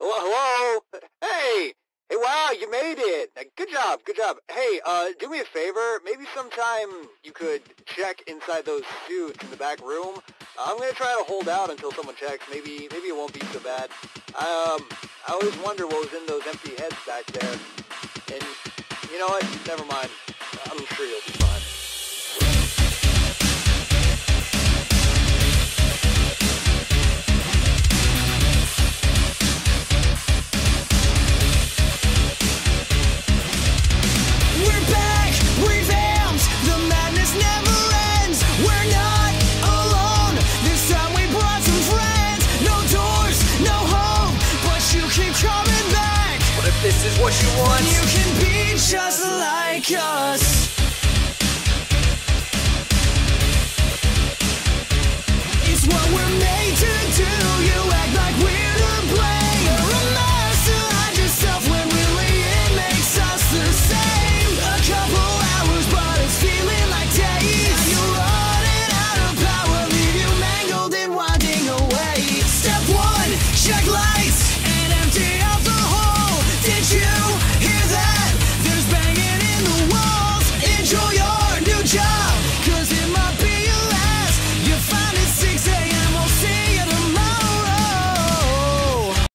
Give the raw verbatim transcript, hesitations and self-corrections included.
Hello, hello? Hey! Hey, wow, you made it! Good job, good job. Hey, uh, do me a favor. Maybe sometime you could check inside those suits in the back room. Uh, I'm gonna try to hold out until someone checks. Maybe, maybe it won't be so bad. Um, I always wonder what was in those empty heads back there. And, you know what? Never mind. I'm sure you'll be fine. This is what you want. You can be just like us. It's what we're made to do. You